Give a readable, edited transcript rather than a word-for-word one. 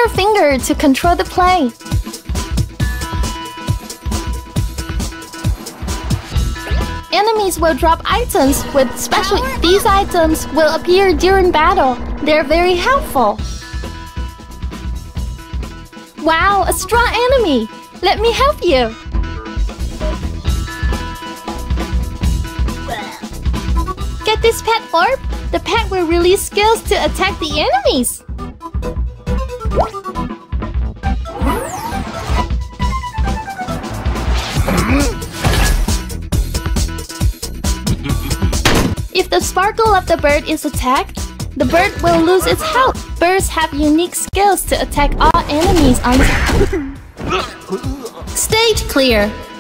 your finger to control the play. Enemies will drop items with special. These items will appear during battle. They're very helpful. Wow, a strong enemy! Let me help you! Get this pet orb. The pet will release skills to attack the enemies. If the sparkle of the bird is attacked, the bird will lose its health. Birds have unique skills to attack all enemies on... Stage clear.